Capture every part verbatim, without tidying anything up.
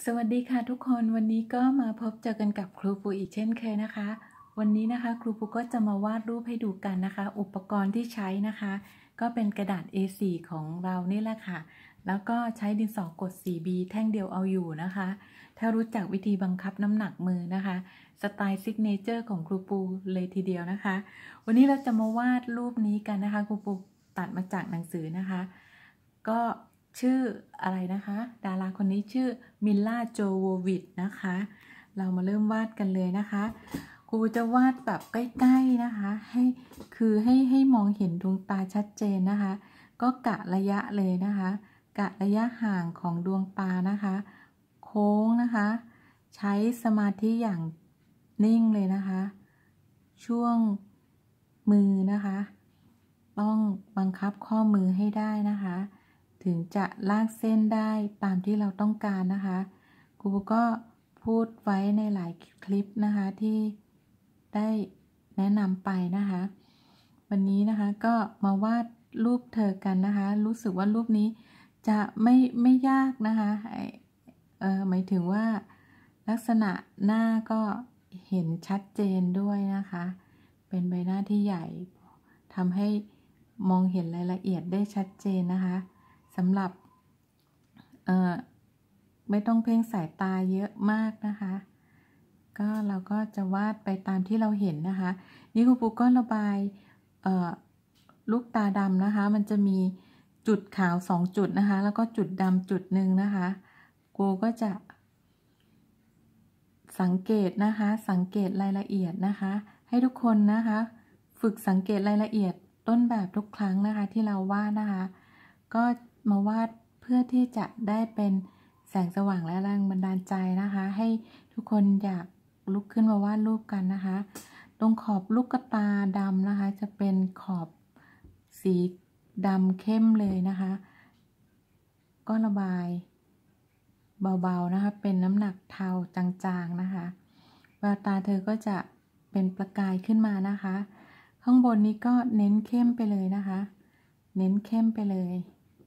สวัสดีค่ะทุกคนวันนี้ก็มาพบเจอกันกับครูปูอีกเช่นเคยนะคะวันนี้นะคะครูปูก็จะมาวาดรูปให้ดูกันนะคะอุปกรณ์ที่ใช้นะคะก็เป็นกระดาษ เอ โฟร์ ของเรานี่แหละค่ะแล้วก็ใช้ดินสอกด โฟร์ บี แท่งเดียวเอาอยู่นะคะถ้ารู้จักวิธีบังคับน้ำหนักมือนะคะสไตล์ซิกเนเจอร์ของครูปูเลยทีเดียวนะคะวันนี้เราจะมาวาดรูปนี้กันนะคะครูปูตัดมาจากหนังสือนะคะก็ชื่ออะไรนะคะดาราคนนี้ชื่อมิลล่าโจโววิชนะคะเรามาเริ่มวาดกันเลยนะคะครูจะวาดแบบใกล้ๆนะคะให้คือให้ให้มองเห็นดวงตาชัดเจนนะคะก็กะระยะเลยนะคะกะระยะห่างของดวงตานะคะโค้งนะคะใช้สมาธิอย่างนิ่งเลยนะคะช่วงมือนะคะต้องบังคับข้อมือให้ได้นะคะถึงจะลากเส้นได้ตามที่เราต้องการนะคะครูก็พูดไว้ในหลายคลิปนะคะที่ได้แนะนำไปนะคะวันนี้นะคะก็มาวาดรูปเธอกันนะคะรู้สึกว่ารูปนี้จะไม่ไม่ยากนะคะเอ่อหมายถึงว่าลักษณะหน้าก็เห็นชัดเจนด้วยนะคะเป็นใบหน้าที่ใหญ่ทำให้มองเห็นรายละเอียดได้ชัดเจนนะคะสำหรับเอ่อไม่ต้องเพ่งสายตาเยอะมากนะคะก็เราก็จะวาดไปตามที่เราเห็นนะคะนี่ครูปูก็ระบายเอ่อลูกตาดำนะคะมันจะมีจุดขาวสองจุดนะคะแล้วก็จุดดำจุดหนึ่งนะคะครูก็จะสังเกตนะคะสังเกตรายละเอียดนะคะให้ทุกคนนะคะฝึกสังเกตรายละเอียดต้นแบบทุกครั้งนะคะที่เราวาดนะคะก็มาวาดเพื่อที่จะได้เป็นแสงสว่างและแรงบันดาลใจนะคะให้ทุกคนอยากลุกขึ้นมาวาดรูปกันนะคะตรงขอบลูกตาดำนะคะจะเป็นขอบสีดำเข้มเลยนะคะก็ระบายเบาๆนะคะเป็นน้ำหนักเทาจางๆนะคะแววตาเธอก็จะเป็นประกายขึ้นมานะคะข้างบนนี้ก็เน้นเข้มไปเลยนะคะเน้นเข้มไปเลย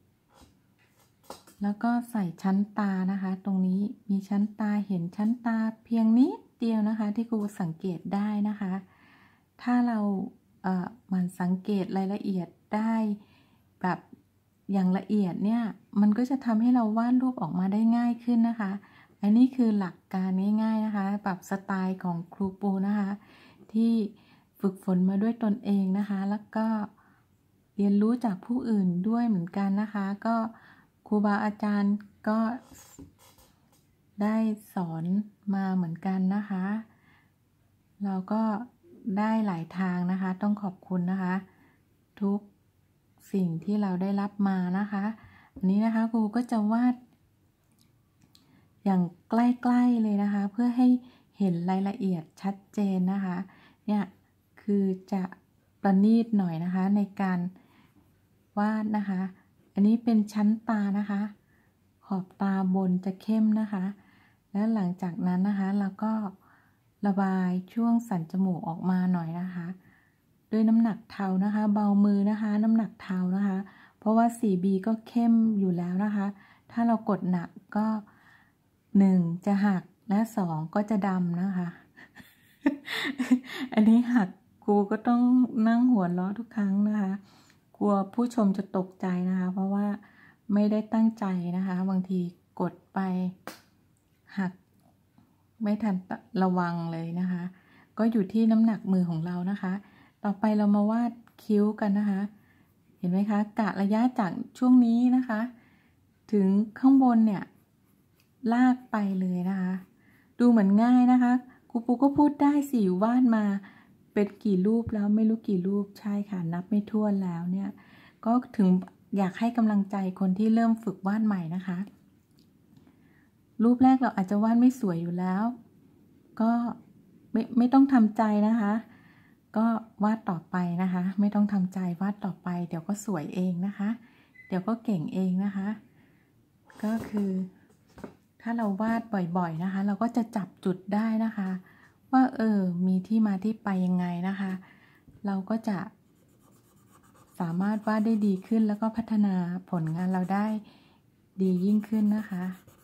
แล้วก็ใส่ชั้นตานะคะตรงนี้มีชั้นตาเห็นชั้นตาเพียงนิดเดียวนะคะที่ครูสังเกตได้นะคะถ้าเราเอ่อมันสังเกตรายละเอียดได้แบบอย่างละเอียดเนี่ยมันก็จะทำให้เราวาดรูปออกมาได้ง่ายขึ้นนะคะอันนี้คือหลักการง่ายๆนะคะแบบสไตล์ของครูปูนะคะที่ฝึกฝนมาด้วยตนเองนะคะแล้วก็เรียนรู้จากผู้อื่นด้วยเหมือนกันนะคะก็ครูบาอาจารย์ก็ได้สอนมาเหมือนกันนะคะเราก็ได้หลายทางนะคะต้องขอบคุณนะคะทุกสิ่งที่เราได้รับมานะคะอันนี้นะคะครูก็จะวาดอย่างใกล้ๆเลยนะคะเพื่อให้เห็นรายละเอียดชัดเจนนะคะเนี่ยคือจะประณีตหน่อยนะคะในการวาดนะคะอันนี้เป็นชั้นตานะคะขอบตาบนจะเข้มนะคะแล้วหลังจากนั้นนะคะเราก็ระบายช่วงสันจมูกออกมาหน่อยนะคะด้วยน้ำหนักเทานะคะเบามือนะคะน้ำหนักเทานะคะเพราะว่า โฟร์ บี ก็เข้มอยู่แล้วนะคะถ้าเรากดหนักก็หนึ่งจะหักและสองก็จะดำนะคะ อันนี้หักครูก็ต้องนั่งหัวเราะทุกครั้งนะคะกลัวผู้ชมจะตกใจนะคะเพราะว่าไม่ได้ตั้งใจนะคะบางทีกดไปหักไม่ทันระวังเลยนะคะก็อยู่ที่น้ำหนักมือของเรานะคะต่อไปเรามาวาดคิ้วกันนะคะเห็นไหมคะกะระยะจากช่วงนี้นะคะถึงข้างบนเนี่ยลากไปเลยนะคะดูเหมือนง่ายนะคะครูปูก็พูดได้สิวาดมาเป็นกี่รูปแล้วไม่รู้กี่รูปใช่ค่ะนับไม่ถ้วนแล้วเนี่ยก็ถึงอยากให้กำลังใจคนที่เริ่มฝึกวาดใหม่นะคะรูปแรกเราอาจจะวาดไม่สวยอยู่แล้วก็ไม่ไม่ต้องทำใจนะคะก็วาดต่อไปนะคะไม่ต้องทำใจวาดต่อไปเดี๋ยวก็สวยเองนะคะเดี๋ยวก็เก่งเองนะคะก็คือถ้าเราวาดบ่อยๆนะคะเราก็จะจับจุดได้นะคะว่าเออมีที่มาที่ไปยังไงนะคะเราก็จะสามารถวาดได้ดีขึ้นแล้วก็พัฒนาผลงานเราได้ดียิ่งขึ้นนะคะ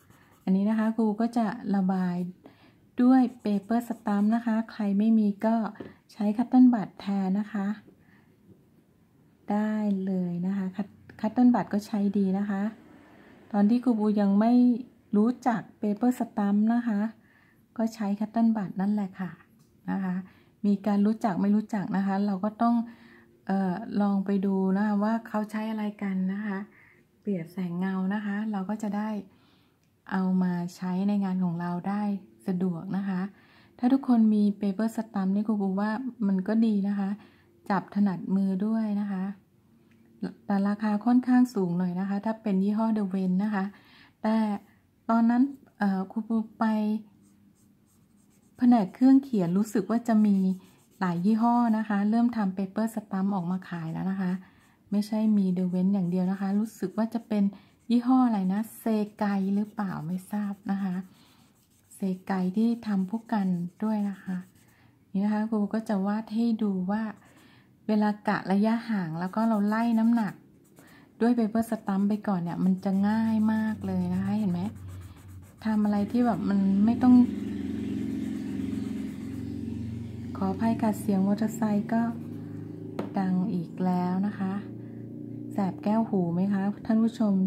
อันนี้นะคะครูก็จะระบายด้วยเปเปอร์สตัมป์นะคะใครไม่มีก็ใช้คัตเติ้ลบัดแทนนะคะได้เลยนะคะคัตเติ้ลบัดก็ใช้ดีนะคะตอนที่ครูบูยังไม่รู้จักเปเปอร์สตัมป์นะคะก็ใช้คัตเติ้ลบัดนั่นแหละค่ะนะคะมีการรู้จักไม่รู้จักนะคะเราก็ต้องเอ่อลองไปดูนะคะว่าเขาใช้อะไรกันนะคะเปลี่ยนแสงเงานะคะเราก็จะได้เอามาใช้ในงานของเราได้สะดวกนะคะถ้าทุกคนมีเปเปอร์สตัมป์นี่ครูบูว่ามันก็ดีนะคะจับถนัดมือด้วยนะคะแต่ราคาค่อนข้างสูงหน่อยนะคะถ้าเป็นยี่ห้อเดเวนนะคะแต่ตอนนั้นครูบูไปแผนกเครื่องเขียนรู้สึกว่าจะมีหลายยี่ห้อนะคะเริ่มทำเปเปอร์สตัมป์ออกมาขายแล้วนะคะไม่ใช่มีเดเวนอย่างเดียวนะคะรู้สึกว่าจะเป็นยี่ห้ออะไรนะเซไกหรือเปล่าไม่ทราบนะคะเซไกที่ทำพวกกันด้วยนะคะนี่นะคะครูก็จะวาดให้ดูว่าเวลากะระยะห่างแล้วก็เราไล่น้ำหนักด้วยเปเปอร์สตัมป์ไปก่อนเนี่ยมันจะง่ายมากเลยนะคะเห็นไหมทำอะไรที่แบบมันไม่ต้องขออภัยค่ะเสียงมอเตอร์ไซค์ก็ดังอีกแล้วนะคะแสบแก้วหูไหมคะท่านผู้ชม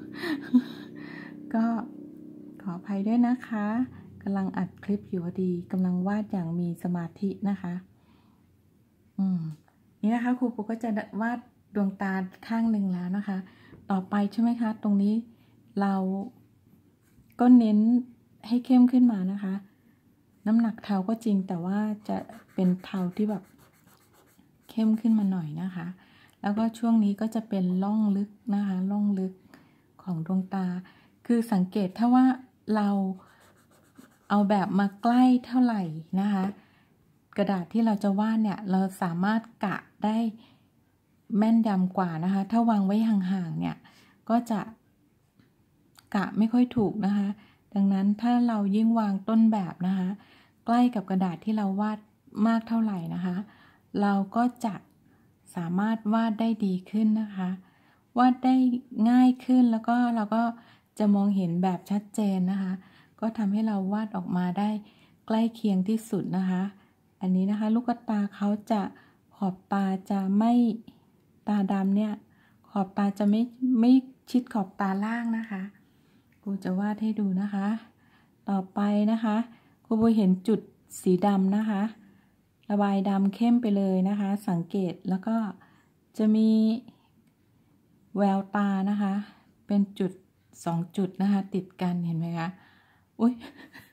ก็ขออภัยด้วยนะคะกำลังอัดคลิปอยู่พอดีกำลังวาดอย่างมีสมาธินะคะอืมนี่นะคะครูปุ๊กก็จะวาดดวงตาข้างหนึ่งแล้วนะคะต่อไปใช่ไหมคะตรงนี้เราก็เน้นให้เข้มขึ้นมานะคะน้ำหนักเทาก็จริงแต่ว่าจะเป็นเทาที่แบบเข้มขึ้นมาหน่อยนะคะแล้วก็ช่วงนี้ก็จะเป็นร่องลึกนะคะร่องลึกของดวงตาคือสังเกตถ้าว่าเราเอาแบบมาใกล้เท่าไหร่นะคะกระดาษที่เราจะวาดเนี่ยเราสามารถกะได้แม่นยำกว่านะคะถ้าวางไว้ห่างๆเนี่ยก็จะกะไม่ค่อยถูกนะคะดังนั้นถ้าเรายิ่งวางต้นแบบนะคะใกล้กับกระดาษที่เราวาดมากเท่าไหร่นะคะเราก็จะสามารถวาดได้ดีขึ้นนะคะวาดได้ง่ายขึ้นแล้วก็เราก็จะมองเห็นแบบชัดเจนนะคะก็ทำให้เราวาดออกมาได้ใกล้เคียงที่สุดนะคะอันนี้นะคะลูกตาเขาจะขอบตาจะไม่ตาดำเนี่ยขอบตาจะไม่ไม่ชิดขอบตาล่างนะคะครูจะวาดให้ดูนะคะต่อไปนะคะครูเห็นจุดสีดำนะคะระบายดำเข้มไปเลยนะคะสังเกตแล้วก็จะมีแววตานะคะเป็นจุดสองจุดนะคะติดกันเห็นไหมคะอุ๊ย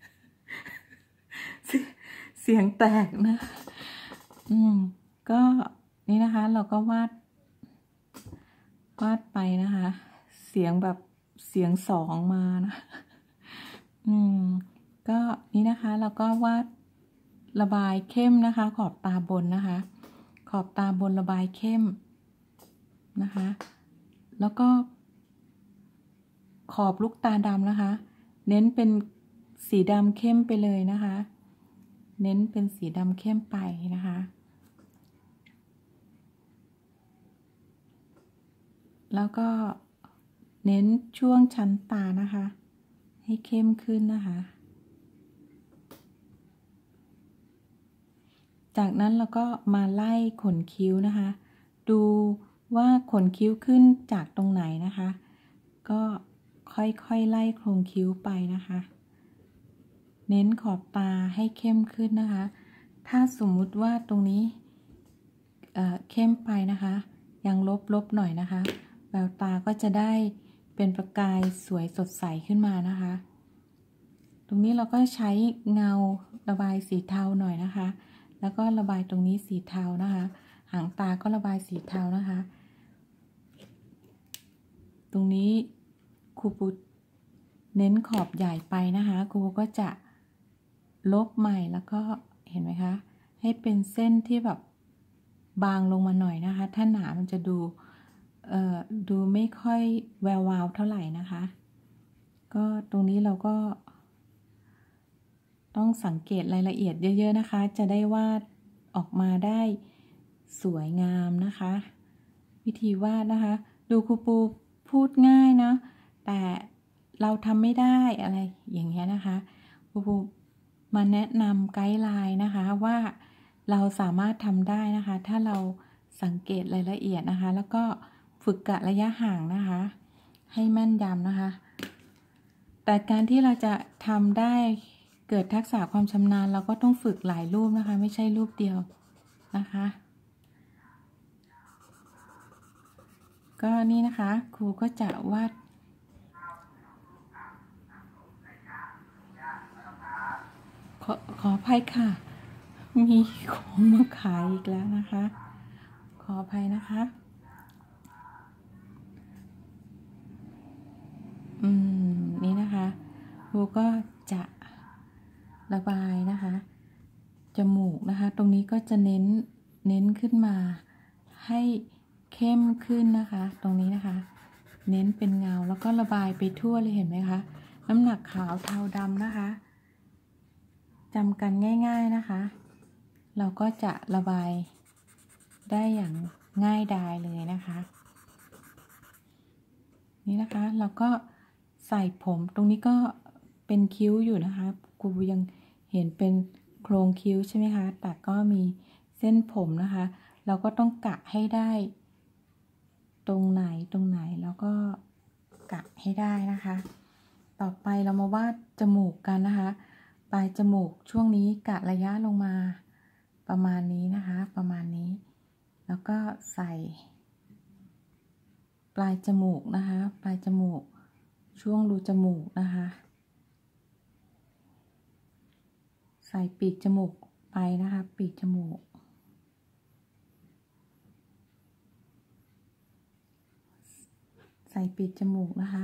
เสียงแตกนะอืมก็นี่นะคะเราก็วาดวาดไปนะคะเสียงแบบเสียงสองมานะอืมก็นี่นะคะเราก็วาดระบายเข้มนะคะขอบตาบนนะคะขอบตาบนระบายเข้มนะคะแล้วก็ขอบลูกตาดำนะคะเน้นเป็นสีดำเข้มไปเลยนะคะเน้นเป็นสีดำเข้มไปนะคะแล้วก็เน้นช่วงชั้นตานะคะให้เข้มขึ้นนะคะจากนั้นเราก็มาไล่ขนคิ้วนะคะดูว่าขนคิ้วขึ้นจากตรงไหนนะคะก็ค่อยๆไล่โครงคิ้วไปนะคะเน้นขอบตาให้เข้มขึ้นนะคะถ้าสมมุติว่าตรงนี้เอ่อเข้มไปนะคะยังลบๆหน่อยนะคะแววตาก็จะได้เป็นประกายสวยสดใสขึ้นมานะคะตรงนี้เราก็ใช้เงาระบายสีเทาหน่อยนะคะแล้วก็ระบายตรงนี้สีเทานะคะหางตาก็ระบายสีเทานะคะตรงนี้ครูปูเน้นขอบใหญ่ไปนะคะครูก็จะลบใหม่แล้วก็เห็นไหมคะให้เป็นเส้นที่แบบบางลงมาหน่อยนะคะถ้าหนามันจะดูเอ่อดูไม่ค่อยแวววาวเท่าไหร่นะคะก็ตรงนี้เราก็ต้องสังเกตรายละเอียดเยอะๆนะคะจะได้วาดออกมาได้สวยงามนะคะวิธีวาดนะคะดูครูปูพูดง่ายนะแต่เราทำไม่ได้อะไรอย่างเงี้ยนะคะครูปูมาแนะนำไกด์ไลน์นะคะว่าเราสามารถทำได้นะคะถ้าเราสังเกตรายละเอียดนะคะแล้วก็ฝึกกะระยะห่างนะคะให้แม่นยำนะคะแต่การที่เราจะทำได้เกิดทักษะความชำนาญเราก็ต้องฝึกหลายรูปนะคะไม่ใช่รูปเดียวนะคะก็นี่นะคะครูก็จะวาดขอขออภัยค่ะมีของมาขายอีกแล้วนะคะขออภัยนะคะอืมนี่นะคะครูก็จะระบายนะคะจมูกนะคะตรงนี้ก็จะเน้นเน้นขึ้นมาให้เข้มขึ้นนะคะตรงนี้นะคะเน้นเป็นเงาแล้วก็ระบายไปทั่วเลยเห็นไหมคะน้ำหนักขาวเทาดำนะคะจำกันง่ายๆนะคะเราก็จะระบายได้อย่างง่ายดายเลยนะคะนี่นะคะเราก็ใส่ผมตรงนี้ก็เป็นคิ้วอยู่นะคะครูยังเห็นเป็นโครงคิ้วใช่ไหมคะแต่ก็มีเส้นผมนะคะเราก็ต้องกะให้ได้ตรงไหนตรงไหนแล้วก็กะให้ได้นะคะต่อไปเรามาวาดจมูกกันนะคะปลายจมูกช่วงนี้กะระยะลงมาประมาณนี้นะคะประมาณนี้แล้วก็ใส่ปลายจมูกนะคะปลายจมูกช่วงรูจมูกนะคะใส่ปีกจมูกไปนะคะปีกจมูกใส่ปีกจมูกนะคะ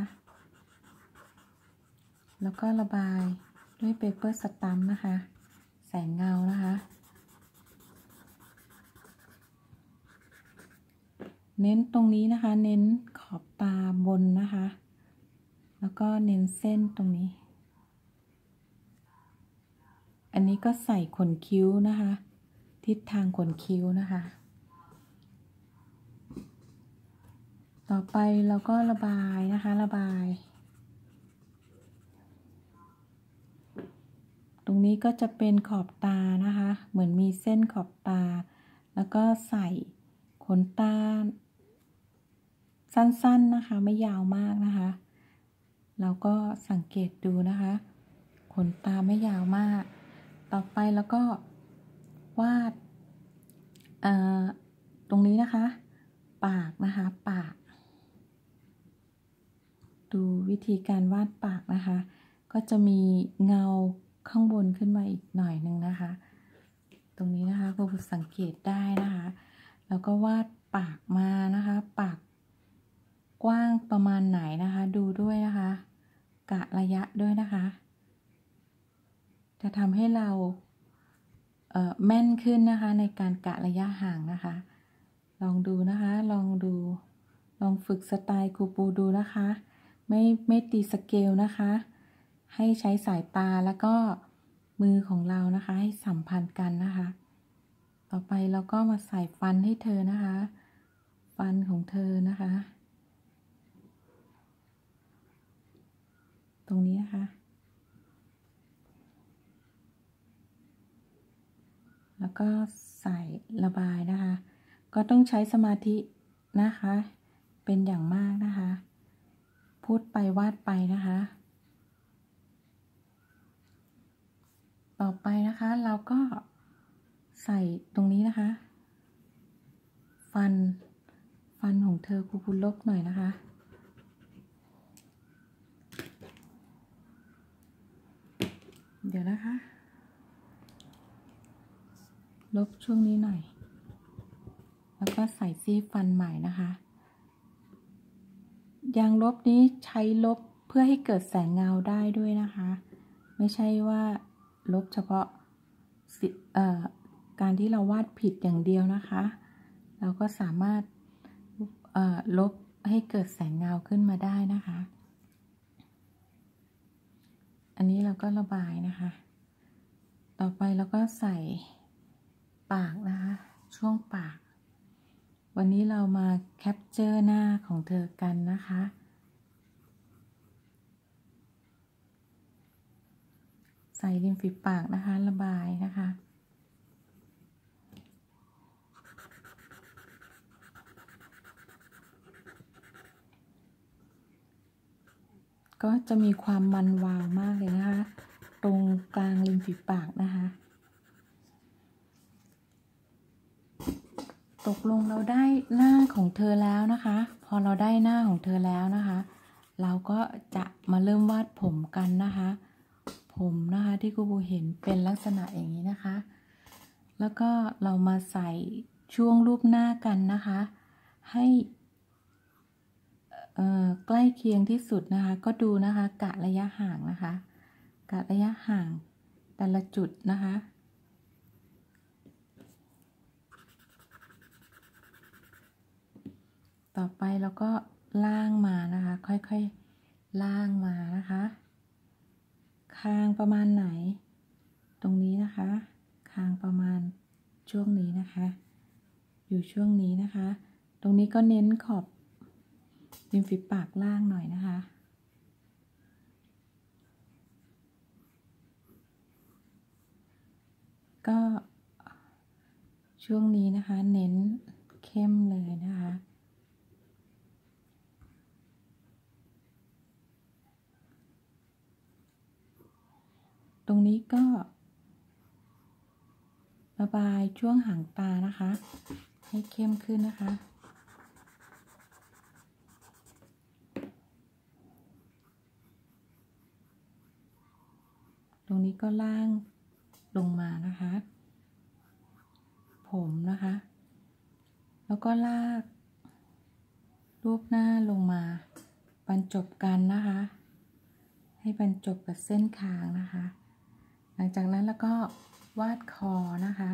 แล้วก็ระบายด้วยเปเปอร์สตัมป์นะคะแสงเงานะคะเน้นตรงนี้นะคะเน้นขอบตาบนนะคะแล้วก็เน้นเส้นตรงนี้อันนี้ก็ใส่ขนคิ้วนะคะทิศทางขนคิ้วนะคะต่อไปเราก็ระบายนะคะระบายตรงนี้ก็จะเป็นขอบตานะคะเหมือนมีเส้นขอบตาแล้วก็ใส่ขนตาสั้นๆนะคะไม่ยาวมากนะคะเราก็สังเกตดูนะคะขนตาไม่ยาวมากต่อไปแล้วก็วาดตรงนี้นะคะปากนะคะปากดูวิธีการวาดปากนะคะก็จะมีเงาข้างบนขึ้นมาอีกหน่อยหนึ่งนะคะตรงนี้นะคะครูสังเกตได้นะคะแล้วก็วาดปากมานะคะปากกว้างประมาณไหนนะคะดูด้วยนะคะกะระยะด้วยนะคะจะทำให้เราเอ่อแม่นขึ้นนะคะในการกะระยะห่างนะคะลองดูนะคะลองดูลองฝึกสไตล์ครูปูดูนะคะไม่ไม่ตีสเกลนะคะให้ใช้สายตาแล้วก็มือของเรานะคะให้สัมพันธ์กันนะคะต่อไปเราก็มาใส่ฟันให้เธอนะคะฟันของเธอนะคะตรงนี้นะคะแล้วก็ใส่ระบายนะคะก็ต้องใช้สมาธินะคะเป็นอย่างมากนะคะพูดไปวาดไปนะคะต่อไปนะคะเราก็ใส่ตรงนี้นะคะฟันฟันของเธอครูพูลบหน่อยนะคะเดี๋ยวนะคะลบช่วงนี้หน่อยแล้วก็ใส่ซี่ฟันใหม่นะคะยางลบนี้ใช้ลบเพื่อให้เกิดแสงเงาได้ด้วยนะคะไม่ใช่ว่าลบเฉพาะการที่เราวาดผิดอย่างเดียวนะคะเราก็สามารถลบให้เกิดแสงเงาขึ้นมาได้นะคะอันนี้เราก็ระบายนะคะต่อไปเราก็ใส่ปากนะคะช่วงปากวันนี้เรามาแคปเจอร์หน้าของเธอกันนะคะใส่ริมฝีปากนะคะระบายนะคะก็จะมีความมันวาวมากเลยนะคะตรงกลางริมฝีปากนะคะตกลงเราได้หน้าของเธอแล้วนะคะพอเราได้หน้าของเธอแล้วนะคะเราก็จะมาเริ่มวาดผมกันนะคะผมนะคะที่ครูบูเห็นเป็นลักษณะอย่างนี้นะคะแล้วก็เรามาใส่ช่วงรูปหน้ากันนะคะให้ใกล้เคียงที่สุดนะคะก็ดูนะคะกะระยะห่างนะคะกะระยะห่างแต่ละจุดนะคะต่อไปเราก็ล่างมานะคะค่อยๆล่างมานะคะคางประมาณไหนตรงนี้นะคะคางประมาณช่วงนี้นะคะอยู่ช่วงนี้นะคะตรงนี้ก็เน้นขอบริมฝีปากล่างหน่อยนะคะก็ช่วงนี้นะคะเน้นเข้มเลยนะคะตรงนี้ก็ระบายช่วงหางตานะคะให้เข้มขึ้นนะคะตรงนี้ก็ล่างลงมานะคะผมนะคะแล้วก็ลากรูปหน้าลงมาบรรจบกันนะคะให้บรรจบกับเส้นคางนะคะหลังจากนั้นแล้วก็วาดคอนะคะ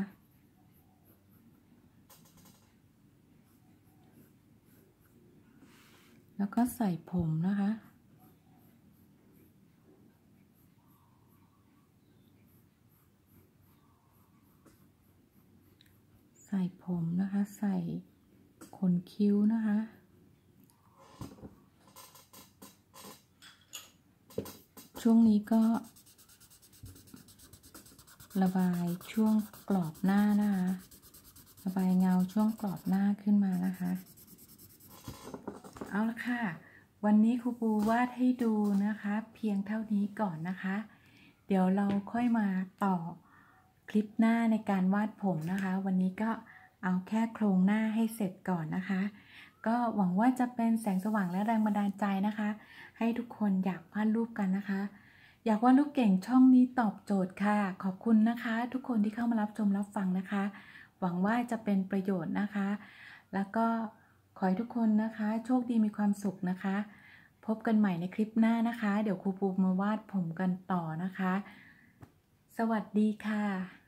แล้วก็ใส่ผมนะคะใส่ผมนะคะใส่ขนคิ้วนะคะช่วงนี้ก็ระบายช่วงกรอบหน้านะคะระบายเงาช่วงกรอบหน้าขึ้นมานะคะเอาละค่ะวันนี้ครูปูวาดให้ดูนะคะเพียงเท่านี้ก่อนนะคะเดี๋ยวเราค่อยมาต่อคลิปหน้าในการวาดผมนะคะวันนี้ก็เอาแค่โครงหน้าให้เสร็จก่อนนะคะก็หวังว่าจะเป็นแสงสว่างและแรงบันดาลใจนะคะให้ทุกคนอยากวาดรูปกันนะคะอยากวาดรูปเก่งช่องนี้ตอบโจทย์ค่ะขอบคุณนะคะทุกคนที่เข้ามารับชมรับฟังนะคะหวังว่าจะเป็นประโยชน์นะคะแล้วก็ขอให้ทุกคนนะคะโชคดีมีความสุขนะคะพบกันใหม่ในคลิปหน้านะคะเดี๋ยวครูปูมาวาดผมกันต่อนะคะสวัสดีค่ะ